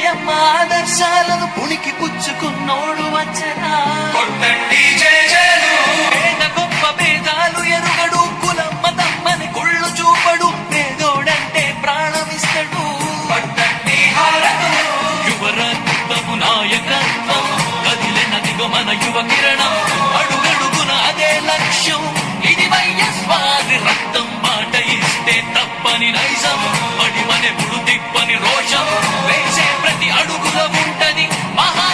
అమ్మ ఆదర్శాలను పుణికి పుచ్చుకున్నోడు వచ్చనా పేద గొప్ప భేదాలు ఎరుగడు కులమ్మ తమ్మని కుళ్ళు చూపడు పేదోడంటే ప్రాణమిస్తడు యువరత్నము నాయకత్వం కదిలినదిగో మన యువ కిరణం అడుగడుగున అదే లక్ష్యం ఇది వైఎస్వారి రక్తం మాట ఇస్తే తప్పని నైజం మడిమనెప్పుడు తిప్పని రోషం వేసే ప్రతి అడుగులో ఉంటది మహా